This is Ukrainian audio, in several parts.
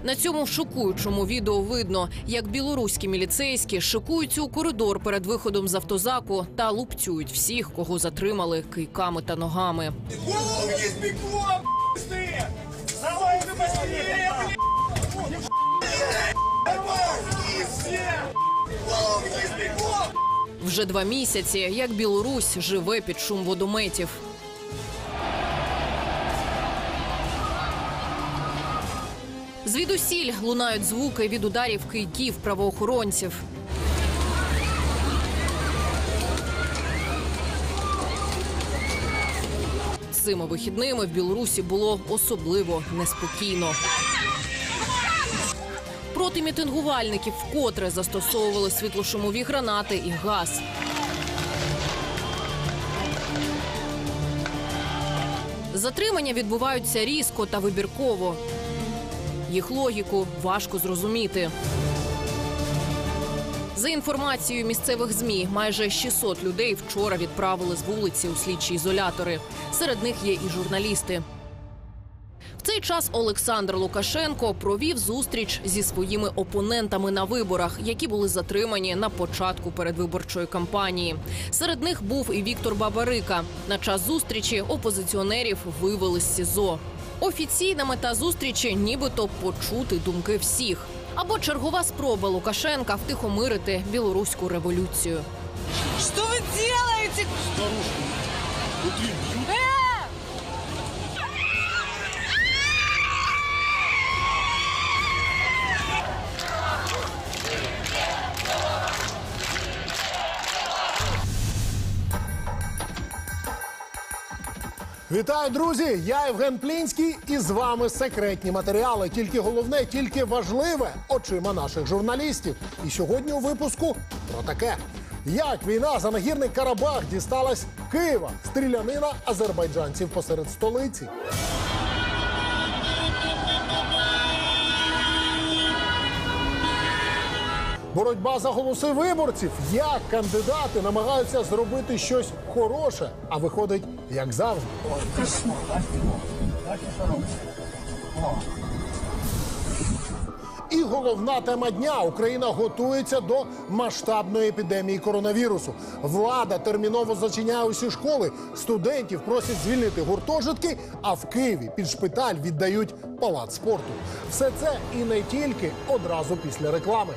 На цьому шокуючому відео видно, як білоруські міліцейські шикуються у коридор перед виходом з автозаку та лупцюють всіх, кого затримали кийками та ногами. Вже 2 місяці, як Білорусь живе під шум водометів. Звідусіль лунають звуки від ударів кийків правоохоронців. Цими вихідними в Білорусі було особливо неспокійно. Проти мітингувальників вкотре застосовували світлошумові гранати і газ. Затримання відбуваються різко та вибірково. Їх логіку важко зрозуміти. За інформацією місцевих ЗМІ, майже 600 людей вчора відправили з вулиці у слідчі ізолятори. Серед них є і журналісти. В цей час Олександр Лукашенко провів зустріч зі своїми опонентами на виборах, які були затримані на початку передвиборчої кампанії. Серед них був і Віктор Бабарика. На час зустрічі опозиціонерів вивели з СІЗО. Офіційна мета зустрічі – нібито почути думки всіх. Або чергова спроба Лукашенка втихомирити білоруську революцію. Що ви робите? Вітаю, друзі! Я Євген Плінський і з вами секретні матеріали. Тільки головне, тільки важливе очима наших журналістів. І сьогодні у випуску про таке. Як війна за нагірний Карабах дісталась Києва? Стрілянина азербайджанців посеред столиці. Боротьба за голоси виборців. Як кандидати намагаються зробити щось хороше, а виходить, як завжди. І головна тема дня. Україна готується до масштабної епідемії коронавірусу. Влада терміново зачиняє усі школи. Студентів просять звільнити гуртожитки, а в Києві під шпиталь віддають палац спорту. Все це і не тільки одразу після реклами.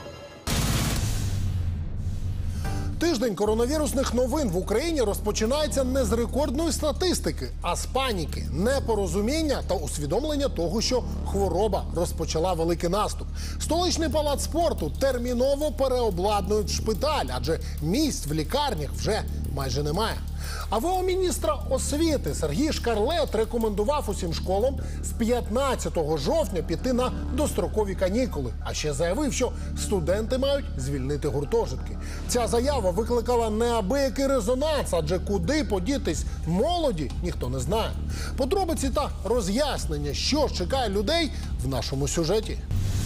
Тиждень коронавірусних новин в Україні розпочинається не з рекордної статистики, а з паніки, непорозуміння та усвідомлення того, що хвороба розпочала великий наступ. Столичний палац спорту терміново переобладнують в шпиталь, адже місць в лікарнях вже майже немає. А ВО-міністра освіти Сергій Шкарлет рекомендував усім школам з 15 жовтня піти на дострокові канікули. А ще заявив, що студенти мають звільнити гуртожитки. Ця заява викликала неабиякий резонанс, адже куди подітись молоді, ніхто не знає. Подробиці та роз'яснення, що чекає людей, в нашому сюжеті.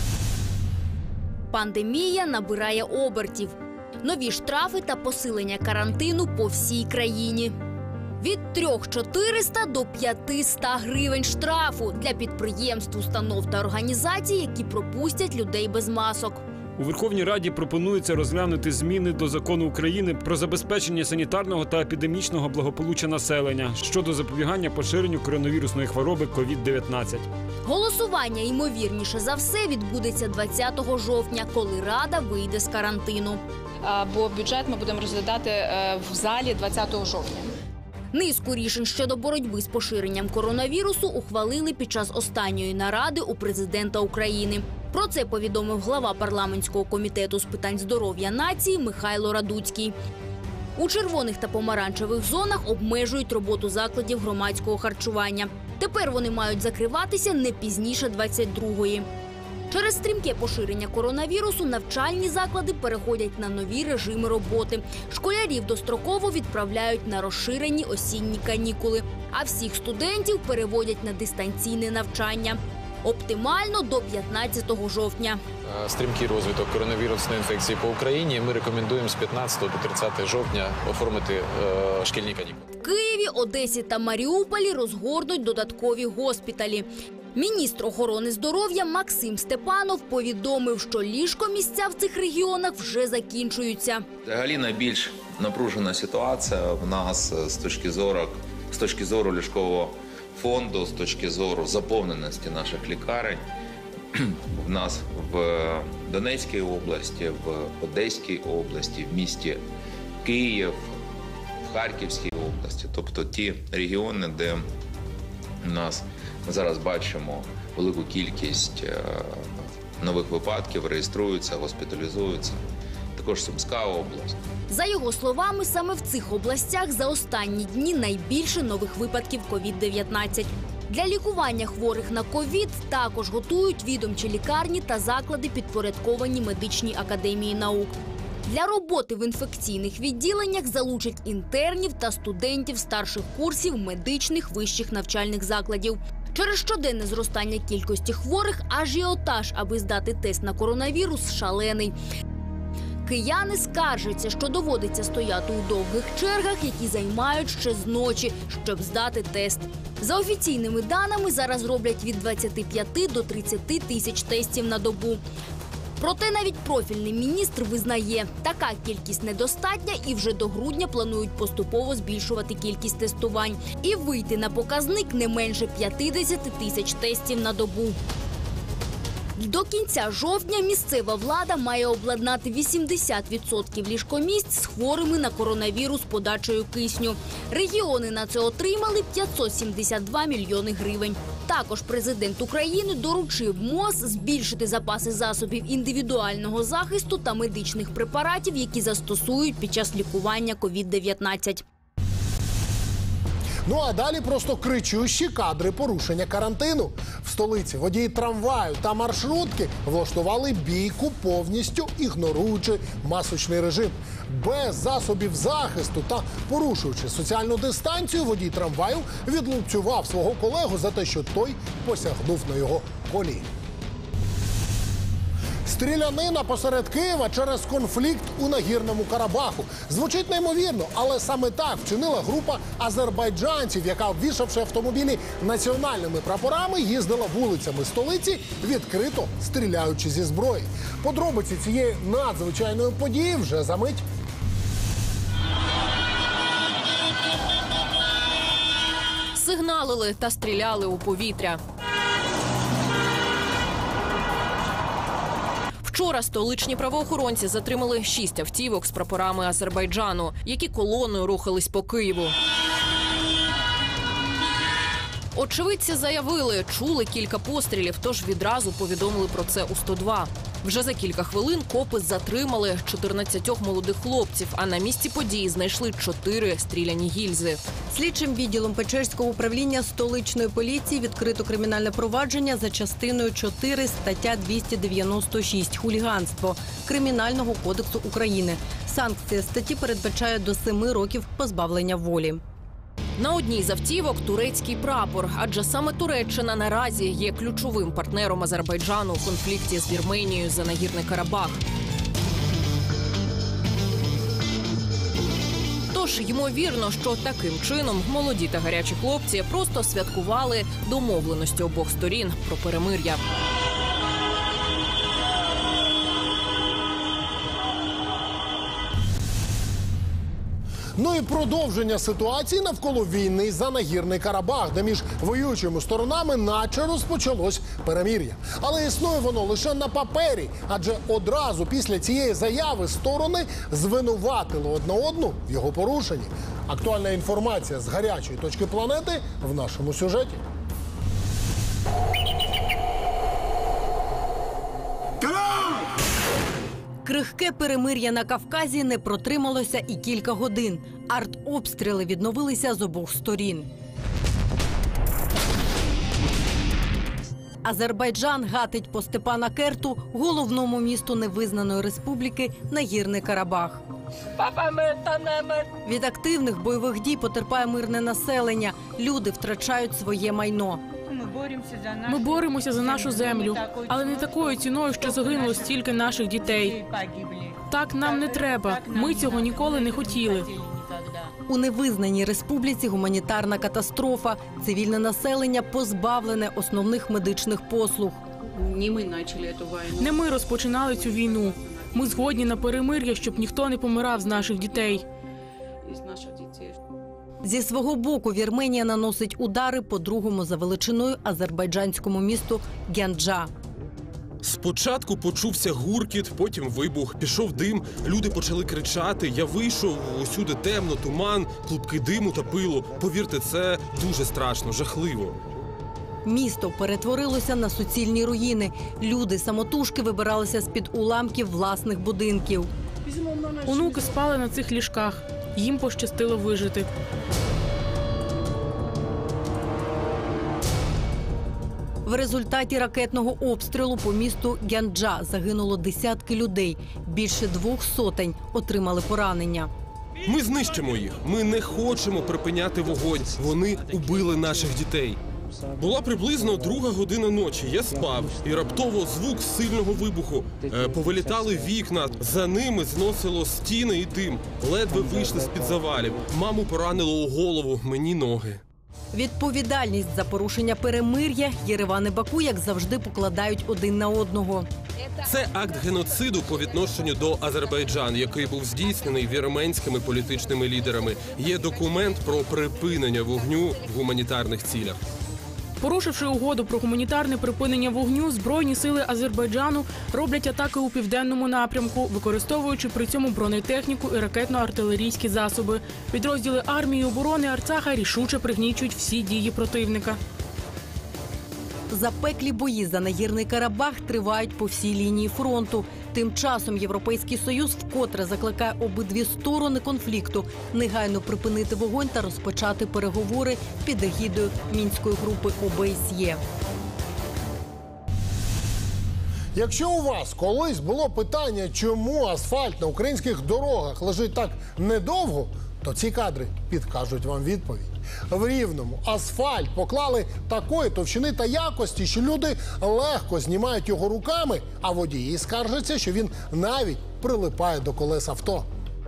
Пандемія набирає обертів. Нові штрафи та посилення карантину по всій країні. Від 3400 до 500 гривень штрафу для підприємств, установ та організацій, які пропустять людей без масок. У Верховній Раді пропонується розглянути зміни до Закону України про забезпечення санітарного та епідемічного благополуччя населення щодо запобігання поширенню коронавірусної хвороби COVID-19. Голосування, ймовірніше за все, відбудеться 20 жовтня, коли Рада вийде з карантину. Бо бюджет ми будемо розглядати в залі 20 жовтня. Низку рішень щодо боротьби з поширенням коронавірусу ухвалили під час останньої наради у президента України. Про це повідомив глава парламентського комітету з питань здоров'я нації Михайло Радуцький. У червоних та помаранчевих зонах обмежують роботу закладів громадського харчування. Тепер вони мають закриватися не пізніше 22-ї. Через стрімке поширення коронавірусу навчальні заклади переходять на нові режими роботи. Школярів достроково відправляють на розширені осінні канікули, а всіх студентів переводять на дистанційне навчання. Оптимально до 15 жовтня. Стрімкий розвиток коронавірусної інфекції по Україні. Ми рекомендуємо з 15 до 30 жовтня оформити шкільні канікули. В Києві, Одесі та Маріуполі розгорнуть додаткові госпіталі. Міністр охорони здоров'я Максим Степанов повідомив, що ліжкомісця в цих регіонах вже закінчуються. Взагалі найбільш напружена ситуація в нас з точки зору ліжкового фонду, з точки зору заповненості наших лікарень. В нас в Донецькій області, в Одеській області, в місті Київ, в Харківській області. Тобто ті регіони, де ми зараз бачимо велику кількість нових випадків, реєструються, госпіталізуються. Також Сумська область. За його словами, саме в цих областях за останні дні найбільше нових випадків COVID-19. Для лікування хворих на ковід також готують відомчі лікарні та заклади, підпорядковані медичній академії наук. Для роботи в інфекційних відділеннях залучать інтернів та студентів старших курсів медичних вищих навчальних закладів. Через щоденне зростання кількості хворих ажіотаж, аби здати тест на коронавірус, шалений. Кияни скаржаться, що доводиться стояти у довгих чергах, які займають ще з ночі, щоб здати тест. За офіційними даними, зараз роблять від 25 до 30 тисяч тестів на добу. Проте навіть профільний міністр визнає, така кількість недостатня і вже до грудня планують поступово збільшувати кількість тестувань і вийти на показник не менше 50 тисяч тестів на добу. До кінця жовтня місцева влада має обладнати 80% ліжкомісць з хворими на коронавірус подачею кисню. Регіони на це отримали 572 мільйони гривень. Також президент України доручив МОЗ збільшити запаси засобів індивідуального захисту та медичних препаратів, які застосують під час лікування COVID-19. Ну а далі просто кричущі кадри порушення карантину. В столиці водії трамваю та маршрутки влаштували бійку, повністю ігноруючи масочний режим. Без засобів захисту та порушуючи соціальну дистанцію, водій трамваю відлупцював свого колегу за те, що той посягнув на його колії. Стрілянина посеред Києва через конфлікт у Нагірному Карабаху. Звучить неймовірно, але саме так вчинила група азербайджанців, яка, обвішавши автомобілі національними прапорами, їздила вулицями столиці, відкрито стріляючи зі зброї. Подробиці цієї надзвичайної події вже за мить. Сигналили та стріляли у повітря. Вчора столичні правоохоронці затримали 6 автівок з прапорами Азербайджану, які колоною рухались по Києву. Очевидці заявили, чули кілька пострілів, тож відразу повідомили про це у 102. Вже за кілька хвилин копи затримали 14 молодих хлопців, а на місці події знайшли 4 стріляні гільзи. Слідчим відділом Печерського управління столичної поліції відкрито кримінальне провадження за частиною 4 стаття 296 «Хуліганство» Кримінального кодексу України. Санкція статті передбачає до 7 років позбавлення волі. На одній з автівок турецький прапор, адже саме Туреччина наразі є ключовим партнером Азербайджану у конфлікті з Вірменією за Нагірний Карабах. Тож, ймовірно, що таким чином молоді та гарячі хлопці просто святкували домовленості обох сторін про перемир'я. Ну і продовження ситуації навколо війни за Нагірний Карабах, де між воюючими сторонами наче розпочалось перемир'я. Але існує воно лише на папері, адже одразу після цієї заяви сторони звинуватили одна одну в його порушенні. Актуальна інформація з гарячої точки планети в нашому сюжеті. Крихке перемир'я на Кавказі не протрималося і кілька годин. Артобстріли відновилися з обох сторін. Азербайджан гатить по Степанакерту, головному місту невизнаної республіки Нагірний Карабах. Від активних бойових дій потерпає мирне населення. Люди втрачають своє майно. Ми боремося за нашу землю, але не такою ціною, що загинуло стільки наших дітей. Так нам не треба. Ми цього ніколи не хотіли. У невизнаній республіці гуманітарна катастрофа. Цивільне населення позбавлене основних медичних послуг. Не ми розпочинали цю війну. Ми згодні на перемир'я, щоб ніхто не помирав з наших дітей. Зі свого боку Вірменія наносить удари по другому за величиною азербайджанському місту Гянджа. Спочатку почувся гуркіт, потім вибух. Пішов дим, люди почали кричати. Я вийшов, усюди темно, туман, клубки диму та пилу. Повірте, це дуже страшно, жахливо. Місто перетворилося на суцільні руїни. Люди самотужки вибиралися з-під уламків власних будинків. Онуки спали на цих ліжках. Їм пощастило вижити. В результаті ракетного обстрілу по місту Гянджа загинуло десятки людей. Більше 200 отримали поранення. Ми знищимо їх. Ми не хочемо припиняти вогонь. Вони убили наших дітей. Була приблизно 2 година ночі. Я спав, і раптово звук сильного вибуху. Повилітали вікна, за ними зносило стіни і дим. Ледве вийшли з-під завалів. Маму поранило у голову, мені ноги. Відповідальність за порушення перемир'я Єреван і Баку, як завжди, покладають один на одного. Це акт геноциду по відношенню до Азербайджану, який був здійснений вірменськими політичними лідерами. Є документ про припинення вогню в гуманітарних цілях. Порушивши угоду про гуманітарне припинення вогню, Збройні сили Азербайджану роблять атаки у південному напрямку, використовуючи при цьому бронетехніку і ракетно-артилерійські засоби. Підрозділи армії оборони Арцаха рішуче пригнічують всі дії противника. Запеклі бої за Нагірний Карабах тривають по всій лінії фронту. Тим часом Європейський Союз вкотре закликає обидві сторони конфлікту негайно припинити вогонь та розпочати переговори під егідою Мінської групи ОБСЄ. Якщо у вас колись було питання, чому асфальт на українських дорогах лежить так недовго, то ці кадри підкажуть вам відповідь. В Рівному асфальт поклали такої товщини та якості, що люди легко знімають його руками, а водії скаржаться, що він навіть прилипає до колес авто.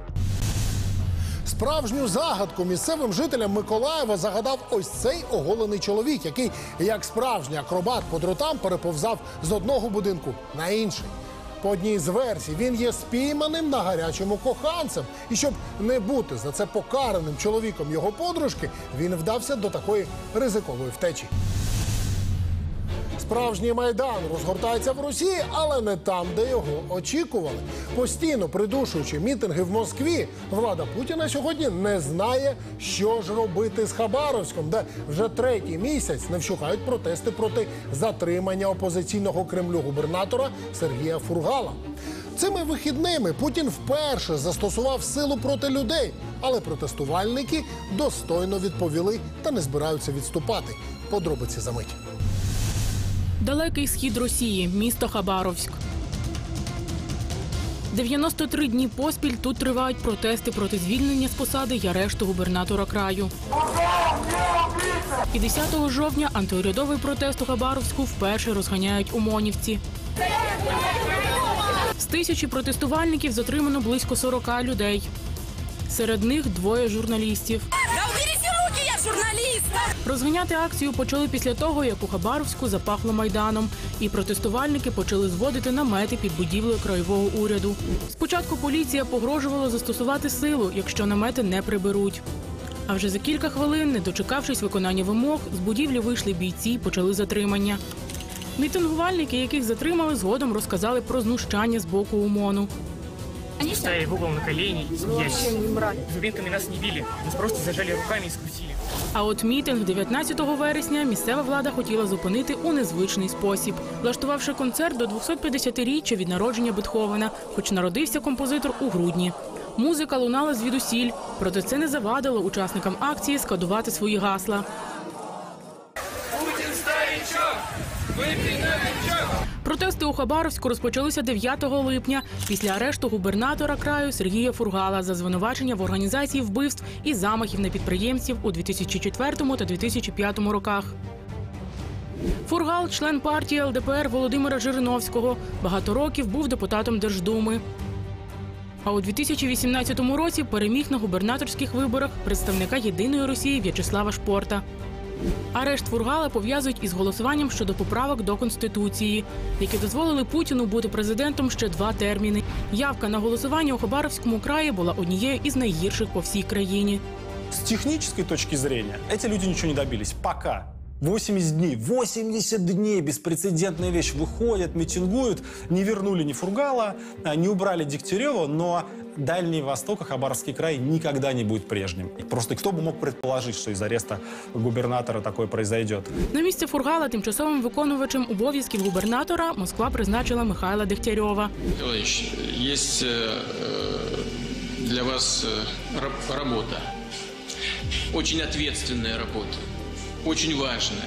Справжню загадку місцевим жителям Миколаєва загадав ось цей оголений чоловік, який, як справжній акробат по дротам, переповзав з одного будинку на інший. По одній з версій, він є спійманим на гарячому коханцем. І щоб не бути за це покараним чоловіком його подружки, він вдався до такої ризикової втечі. Справжній Майдан розгортається в Росії, але не там, де його очікували. Постійно придушуючи мітинги в Москві, влада Путіна сьогодні не знає, що ж робити з Хабаровськом, де вже 3-й місяць не вщухають протести проти затримання опозиційного Кремлю губернатора Сергія Фургала. Цими вихідними Путін вперше застосував силу проти людей, але протестувальники достойно відповіли та не збираються відступати. Подробиці за мить. Далекий схід Росії, місто Хабаровськ. 93 дні поспіль тут тривають протести проти звільнення з посади й арешту губернатора краю. І 10 жовтня антиурядовий протест у Хабаровську вперше розганяють ОМОНівці. З 1000 протестувальників затримано близько 40 людей. Серед них 2 журналістів. Розганяти акцію почали після того, як у Хабаровську запахло Майданом, і протестувальники почали зводити намети під будівлею краєвого уряду. Спочатку поліція погрожувала застосувати силу, якщо намети не приберуть. А вже за кілька хвилин, не дочекавшись виконання вимог, з будівлі вийшли бійці і почали затримання. Мітингувальники, яких затримали, згодом розказали про знущання з боку ОМОНу. Стояли в угол на колени, смеялись. Зубинками нас не били, нас просто зажали руками і скрутили. А от мітинг 19 вересня місцева влада хотіла зупинити у незвичний спосіб, влаштувавши концерт до 250-річчя від народження Бетховена, хоч народився композитор у грудні. Музика лунала звідусіль, проте це не завадило учасникам акції складувати свої гасла. Путін старичок! Випий новичок! Протести у Хабаровську розпочалися 9 липня після арешту губернатора краю Сергія Фургала за звинувачення в організації вбивств і замахів на підприємців у 2004 та 2005 роках. Фургал – член партії ЛДПР Володимира Жириновського. Багато років був депутатом Держдуми. А у 2018 році переміг на губернаторських виборах представника «Єдиної Росії» В'ячеслава Шпорта. Арешт Фургала пов'язують із голосуванням щодо поправок до Конституції, які дозволили Путіну бути президентом ще 2 терміни. Явка на голосування у Хабаровському краї була однією із найгірших по всій країні. С технической точки зрения эти люди ничего не добились. Пока. 80 дней. 80 дней. Беспрецедентная вещь. Выходят, митингуют. Не вернули ни Фургала, не убрали Дегтярева, но Дальний Восток и Хабаровский край никогда не будет прежним. Просто кто бы мог предположить, что из ареста губернатора такое произойдет. На місце Фургала тимчасовим виконувачем обов'язків губернатора Москва призначила Михайла Дегтярьова. Товарищ, есть для вас работа. Очень ответственная работа. Очень важная.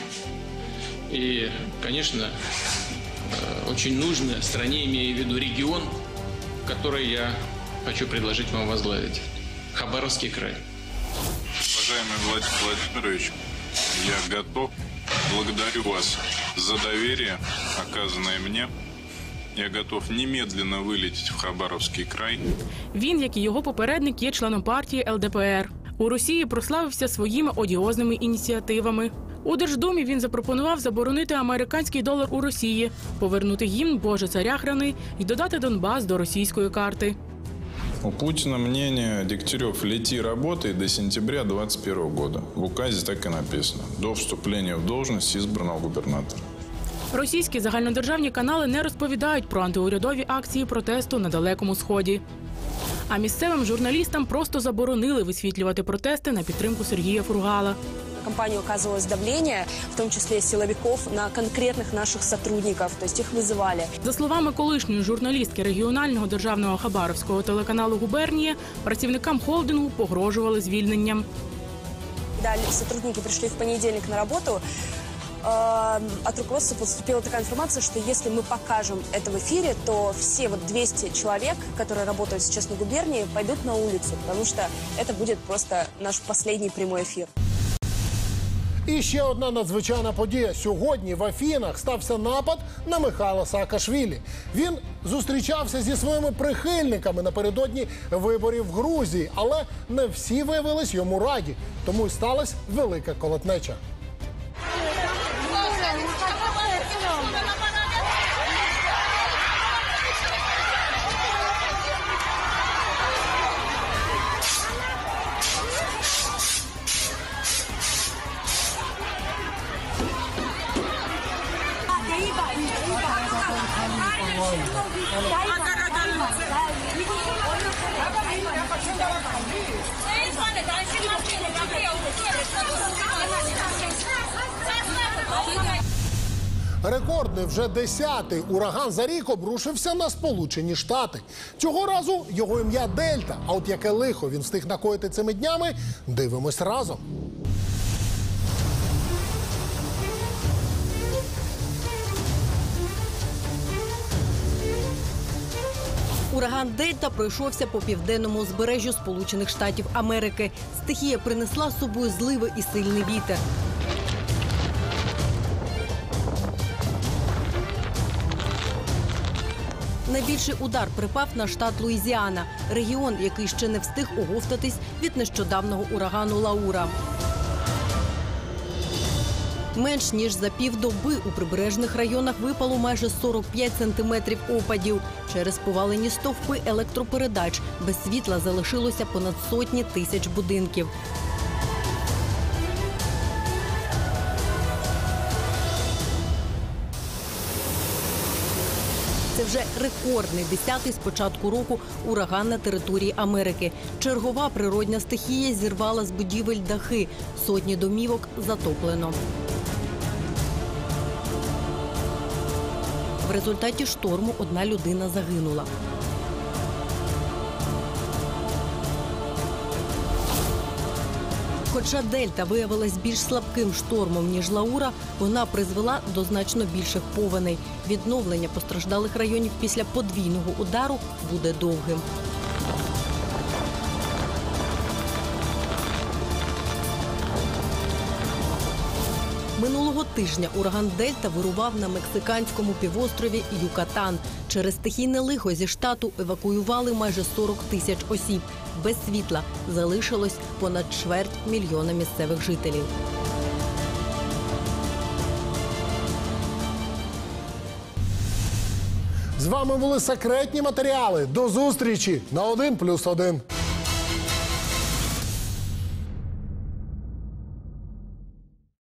И, конечно, очень нужная стране, имея в виду регион, который я хочу предложить вам возглавить. Хабаровский край. Уважаемый Владимир Владимирович, я готов. Благодарю вас за доверие, оказанное мне. Я готов немедленно вылететь в Хабаровский край. Він, як і його попередник, є членом партії ЛДПР. У Росії прославився своїми одіозними ініціативами. У Держдумі він запропонував заборонити американський долар у Росії, повернути гімн «Боже, царя храни» і додати Донбас до російської карти. У Путина мнение: Дегтярев, лети, работай до сентября 2021 года. В указе так и написано. До вступления в должность избранного губернатора. Російські загальнодержавні канали не розповідають про антиурядові акції протесту на Далекому Сході. А місцевим журналістам просто заборонили висвітлювати протести на підтримку Сергія Фургала. В компанию оказывалось давление, в том числе силовиков, на конкретных наших сотрудников, то есть их вызывали. За словами колишньої журналістки регіонального державного хабаровського телеканалу «Губернія», працівникам холдингу погрожували звільненням. Когда сотрудники пришли в понедельник на работу, от руководства поступила такая информация, что если мы покажем это в эфире, то все 200 человек, которые работают сейчас на губернии, пойдут на улицу, потому что это будет просто наш последний прямой эфир. І ще одна надзвичайна подія. Сьогодні в Афінах стався напад на Михайла Саакашвілі. Він зустрічався зі своїми прихильниками напередодні виборів в Грузії, але не всі виявились йому раді. Тому й сталася велика колотнеча. Рекордний вже 10-й ураган за рік обрушився на Сполучені Штати. Цього разу його ім'я Дельта. А от яке лихо він встиг накоїти цими днями, дивимось разом. Ураган «Дельта» пройшовся по південному узбережжю Сполучених Штатів Америки. Стихія принесла з собою зливи і сильний вітер. Найбільший удар припав на штат Луїзіана, регіон, який ще не встиг оговтатись від нещодавнього урагану Лаура. Менш ніж за півдоби у прибережних районах випало майже 45 сантиметрів опадів. Через повалені стовпи електропередач без світла залишилося понад сотні тисяч будинків. Це вже рекордний 10-й з початку року ураган на території Америки. Чергова природня стихія зірвала з будівель дахи. Сотні домівок затоплено. В результаті шторму одна людина загинула. Хоча «Дельта» виявилась більш слабким штормом, ніж «Лаура», вона призвела до значно більших повеней. Відновлення постраждалих районів після подвійного удару буде довгим. Минулого тижня ураган Дельта вирував на мексиканському півострові Юкатан. Через стихійне лихо зі штату евакуювали майже 40 тисяч осіб. Без світла залишилось понад 250 000 місцевих жителів. З вами були секретні матеріали. До зустрічі на 1+1.